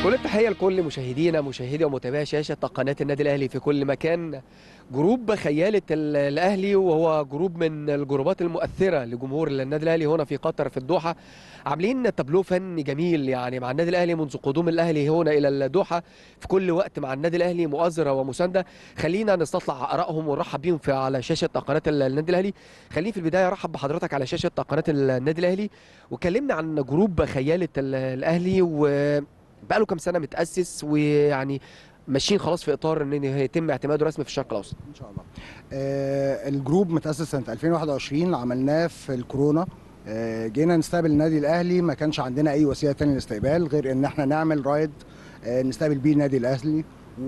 كل التحية لكل مشاهدي ومتابعي شاشة قناة النادي الأهلي في كل مكان. جروب خيالة الأهلي، وهو جروب من الجروبات المؤثرة لجمهور النادي الأهلي هنا في قطر في الدوحة، عاملين تابلو فني جميل يعني مع النادي الأهلي منذ قدوم الأهلي هنا إلى الدوحة. في كل وقت مع النادي الأهلي مؤازرة ومساندة. خلينا نستطلع آرائهم ونرحب بيهم على شاشة قناة النادي الأهلي. خليني في البداية أرحب بحضرتك على شاشة قناة النادي الأهلي، وكلمنا عن جروب خيالة الأهلي، بقاله كام سنه متاسس ويعني ماشيين خلاص في اطار ان يتم اعتماده رسمي في الشرق الاوسط ان شاء الله. الجروب متاسس سنه 2021، عملناه في الكورونا. جينا نستقبل النادي الاهلي، ما كانش عندنا اي وسيله ثانيه للاستقبال غير ان احنا نعمل رايد نستقبل بيه النادي الاهلي،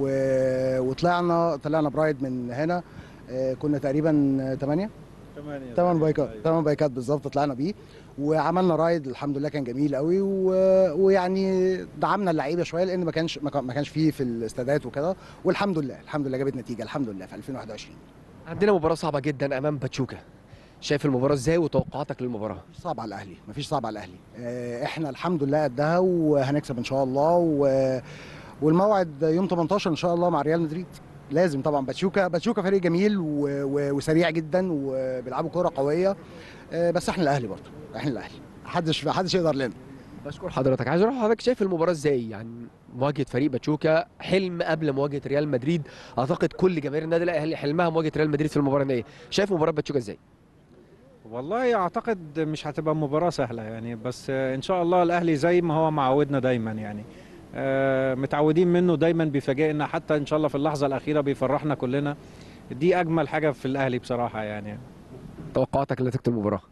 وطلعنا برايد من هنا. كنا تقريبا 8 بايكات بالظبط طلعنا بيه، وعملنا رايد الحمد لله كان جميل قوي، ويعني دعمنا اللعيبه شويه لان ما كانش فيه في الاستادات وكده، والحمد لله جابت نتيجه الحمد لله في 2021. عندنا مباراه صعبه جدا امام باتشوكا، شايف المباراه ازاي وتوقعاتك للمباراه؟ مفيش صعب على الاهلي، مفيش صعب على الاهلي. احنا الحمد لله قدها وهنكسب ان شاء الله، والموعد يوم 18 ان شاء الله مع ريال مدريد. لازم طبعا. باتشوكا فريق جميل وسريع جدا وبيلعبوا كوره قويه، بس احنا الاهلي برضه، احنا الاهلي محدش يقدر لنا. بشكر حضرتك. عايز اروح حضرتك، شايف المباراه ازاي؟ يعني مواجهه فريق باتشوكا حلم قبل مواجهه ريال مدريد، اعتقد كل جماهير النادي الاهلي حلمها مواجهه ريال مدريد في المباراه النهائيه. شايف مباراه باتشوكا ازاي؟ والله اعتقد مش هتبقى مباراة سهلة يعني، بس ان شاء الله الاهلي زي ما هو معودنا دايما يعني، متعودين منه دايما بيفاجئنا، حتى ان شاء الله في اللحظة الأخيرة بيفرحنا كلنا. دي اجمل حاجة في الاهلي بصراحة يعني. توقعاتك لنتيجه المباراه؟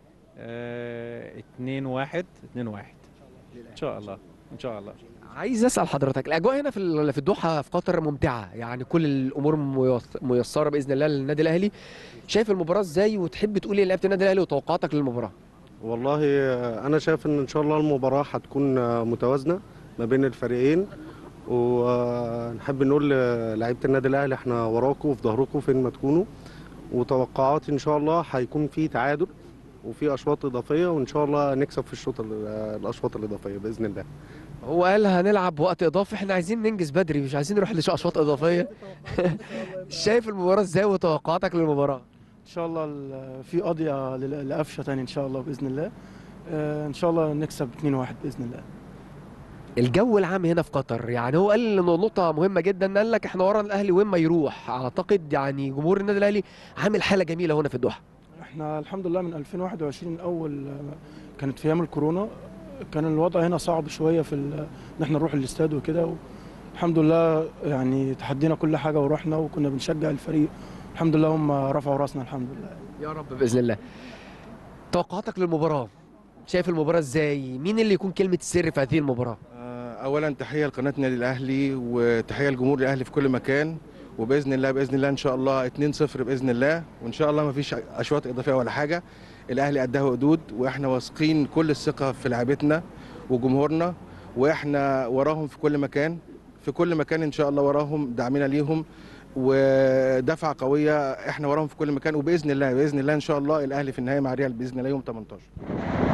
2-1 ان شاء الله ان شاء الله. عايز اسال حضرتك، الاجواء هنا في الدوحه في قطر ممتعه، يعني كل الامور ميسره باذن الله للنادي الاهلي. شايف المباراه ازاي وتحب تقول ايه لعيبه النادي الاهلي وتوقعاتك للمباراه؟ والله انا شايف ان شاء الله المباراه هتكون متوازنه ما بين الفريقين، ونحب نقول لعيبه النادي الاهلي احنا وراكم وفي ظهركم فين ما تكونوا، وتوقعاتي ان شاء الله هيكون في تعادل وفي اشواط اضافيه، وان شاء الله نكسب في الاشواط الاضافيه باذن الله. هو قال هنلعب وقت اضافي، احنا عايزين ننجز بدري، مش عايزين نروح لاشواط اضافيه. شايف المباراه ازاي وتوقعاتك للمباراه؟ ان شاء الله في قضيه لقفشه تاني ان شاء الله باذن الله. ان شاء الله نكسب 2-1 باذن الله. الجو العام هنا في قطر، يعني هو قال نقطه مهمه جدا، قال لك احنا ورا الاهلي وين ما يروح. اعتقد يعني جمهور النادي الاهلي عامل حاله جميله هنا في الدوحه. احنا الحمد لله من 2021 الاول كانت في ايام الكورونا، كان الوضع هنا صعب شويه في ان احنا نروح الاستاد وكده، الحمد لله يعني تحدينا كل حاجه ورحنا وكنا بنشجع الفريق، الحمد لله هم رفعوا راسنا الحمد لله. يا رب باذن الله. توقعاتك للمباراه؟ شايف المباراه ازاي؟ مين اللي يكون كلمه السر في هذه المباراه؟ اولا تحيه لقناه النادي الاهلي وتحيه لجمهور الاهلي في كل مكان، وباذن الله ان شاء الله 2-0 باذن الله، وان شاء الله ما فيش اشواط اضافيه ولا حاجه. الاهلي قدها وقدود، واحنا واثقين كل الثقه في لعيبتنا وجمهورنا، واحنا وراهم في كل مكان ان شاء الله، وراهم دعمنا ليهم ودفعه قويه، احنا وراهم في كل مكان، وباذن الله ان شاء الله الاهلي في النهايه مع ريال باذن الله يوم 18.